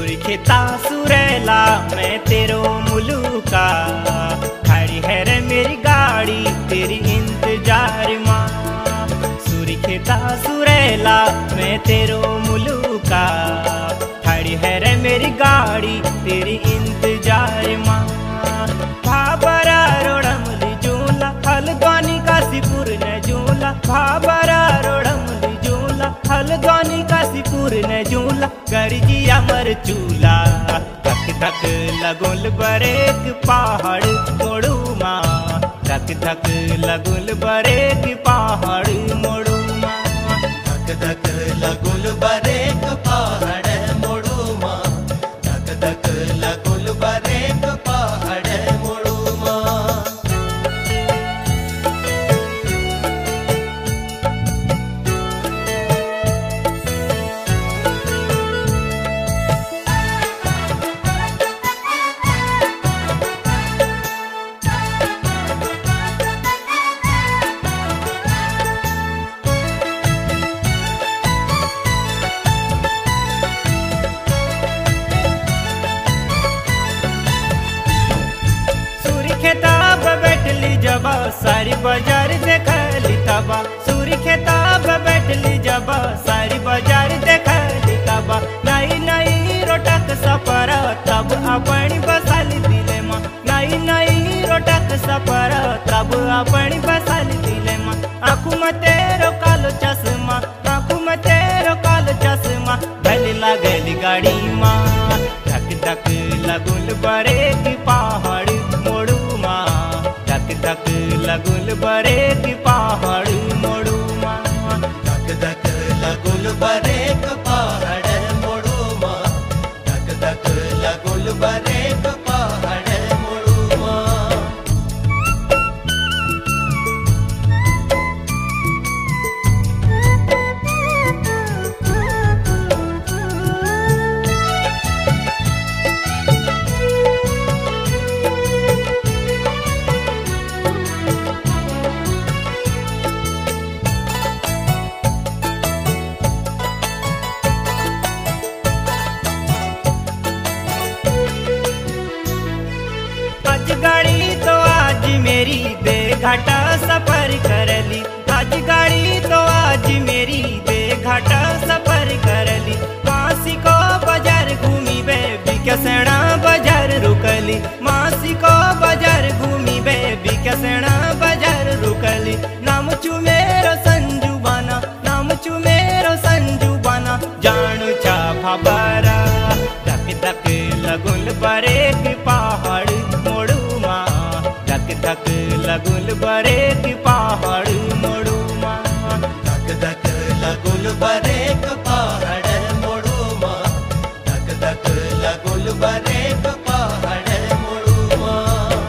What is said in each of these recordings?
सुरखेता सुरेला मैं तेरो मुलुका, खड़ी है रे मेरी गाड़ी तेरी इंतजार माँ। सुरखेता सुरेला मैं तेरो मुलुका, खड़ी है रे मेरी गाड़ी तेरी इंतजार माँ। भाबरा रोड़मली झूला हलद्वानी काशीपुर ने झूला, भाबरा रोड़मली झूला हलद्वानी काशीपुर ने झूला। गरजी अमर चूला धक धक लगुल बरेक पहाड़ मोड़ू माँ, धक धक लगुल बरेक पहाड़ मोड़ू माँ। धक धक लगुल बरेक पहाड़ मोड़ू माँ, धक धक लगुल बरेक पहाड़ मोड़ू माँ। जबा सारी बाजार देखली तबा, सुरखेता बैठली जबा सारी बाजार देखली तबा। नई नई रोटक सपर तब अपनी बसाली दिले माँ, नई नई रोटक सपर तब अपनी बसाली दिले माँ। आँखों में तेरो कालो चश्मा, आँखों में तेरो कालो चश्मा, भले लागली गाड़ी माँ। धक धक लगुल बरेक पहाड़ मोड़ू माँ, धक धक लगुल बरेक पहाड़ मोड़ू माँ। धक धक लगुल बरेक पहाड़ मोड़ू माँ, धक धक लगुल बरेक पहाड़ मोड़ू माँ। आज गाड़ी तो आज मेरी दे घाटा सफर करली, आज गाड़ी तो आज मेरी दे घाटा सफर करली। मासी को बाजार घूमी बेबी कैसेना बाजार रुकली, मासी को बाजार घूमी बेबी कैसेना बाजार रुकली। नाम चू मेरो संजू बाना, नाम चू मेरो संजू बाना, जानू चा भाबरा। धक धक लगुल बरेक पहाड़ मोड़ू माँ, धक धक लगुल बरेक पहाड़ मोड़ू माँ। धक धक लगुल बरेक पहाड़ मोड़ू माँ, धक धक लगुल बरेक पहाड़ मोड़ू माँ।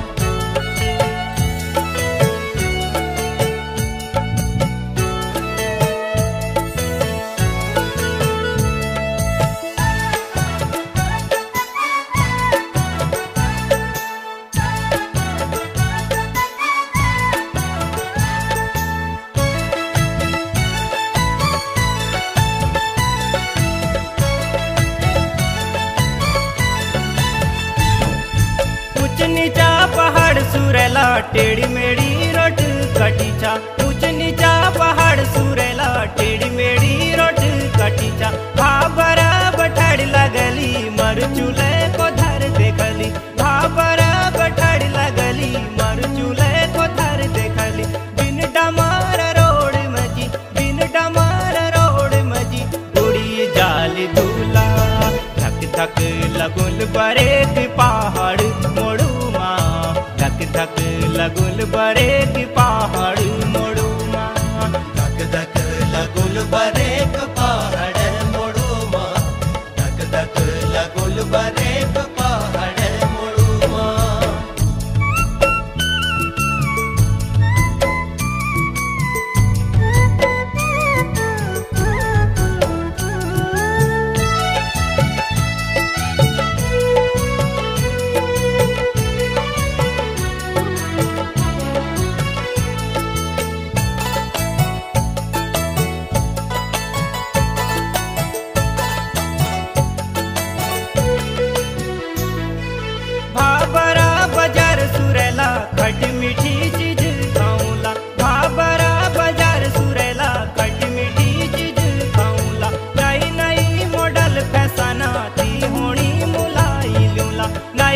ऊंच नीचा पहाड़ सुरेला टेढ़ी मेढ़ी रोड कटीचा, ऊंच नीचा पहाड़ सुरेला टेढ़ी मेढ़ी रोड कटीचा। भाबरा बठाड़ लगली मर चूल्हे को धर देखली, भाबरा बठाड़ लगली मर चूल्हे को धर देखली। बिन डमार रोड मजी, बिन डमार रोड मजी, उड़ी जाल दूला। धक धक लगुल बरेक पहाड़ मोड़ू माँ, धक धक लगुल बरेक पहाड़ मोड़ू माँ। धक धक लगुल बरेक पहाड़ मोड़ू माँ, धक धक लगुल बरेक पहाड़ मोड़ू माँ।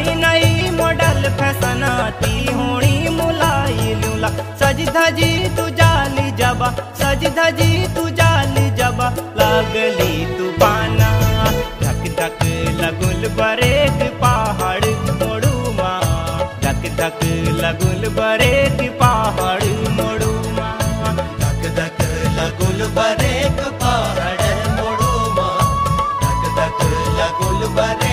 नई नई मॉडल फैशनाती होणी मुलाई लूला सज धजी तू जाली जबा सज धजी तू जाली जबा लागली तू पाना धक धक लगुल बरेक पहाड़ मोड़ू माँ धक धक लगुल बरेक पहाड़ मोड़ू माँ धक धक लगुल बरेक पहाड़ मोड़ू माँ धक धक लगुल बरेक